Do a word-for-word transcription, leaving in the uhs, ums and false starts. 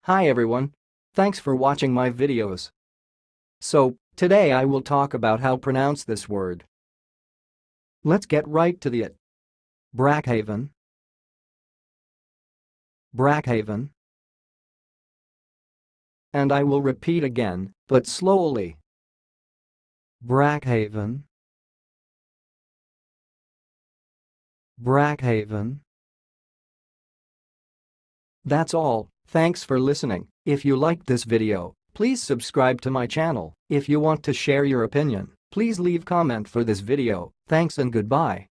Hi everyone. Thanks for watching my videos. So, today I will talk about how pronounce this word. Let's get right to the it. Brackhaven. Brackhaven. And I will repeat again, but slowly. Brackhaven. Brackhaven. That's all. Thanks for listening. If you liked this video, please subscribe to my channel. If you want to share your opinion, please leave comment for this video. Thanks and goodbye.